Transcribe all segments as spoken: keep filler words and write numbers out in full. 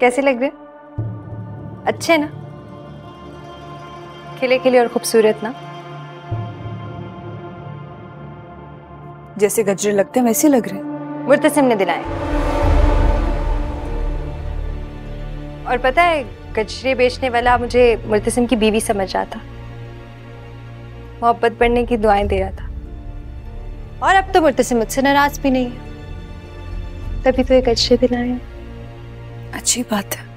कैसे लग रहे? अच्छे ना? खिले खिले और खूबसूरत ना? जैसे गजरे लगते हैं वैसे लग रहे हैं। मुर्तसिम ने दिलाए। और पता है, गजरे बेचने वाला मुझे मुर्तसिम की बीवी समझ रहा था, मोहब्बत बढ़ने की दुआएं दे रहा था। और अब तो मुर्तसिम मुझसे नाराज भी नहीं है, तभी तो ये गजरे दिलाए। अच्छी बात है।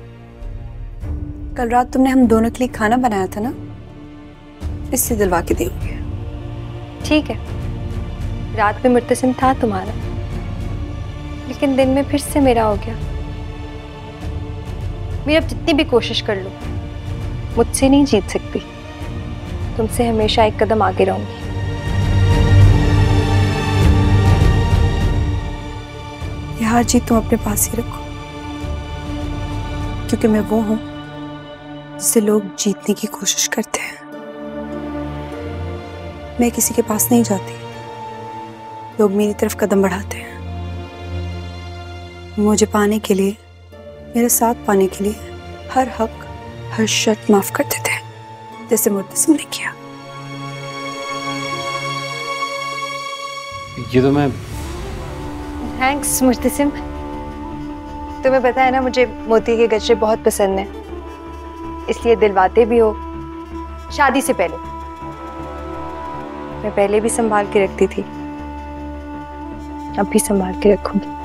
कल रात तुमने हम दोनों के लिए खाना बनाया था ना, इससे दिलवा के दोगे। ठीक है, रात में मुर्तसिम था तुम्हारा, लेकिन दिन में फिर से मेरा हो गया। मैं अब जितनी भी कोशिश कर लूं, मुझसे नहीं जीत सकती। तुमसे हमेशा एक कदम आगे रहूंगी। ये हार जीत तुम अपने पास ही रखो, क्योंकि मैं वो हूं जिससे लोग जीतने की कोशिश करते हैं। मैं किसी के पास नहीं जाती, लोग मेरी तरफ कदम बढ़ाते हैं। मुझे पाने के लिए, मेरे साथ पाने के लिए हर हक, हर शर्त माफ कर देते हैं, जैसे मुर्तसिम ने किया। ये तो मैं थैंक्स मुर्तसिम। तुम्हें पता है ना, मुझे मोती के गजरे बहुत पसंद हैं, इसलिए दिलवाते भी हो। शादी से पहले मैं पहले भी संभाल के रखती थी, अब भी संभाल के रखूंगी।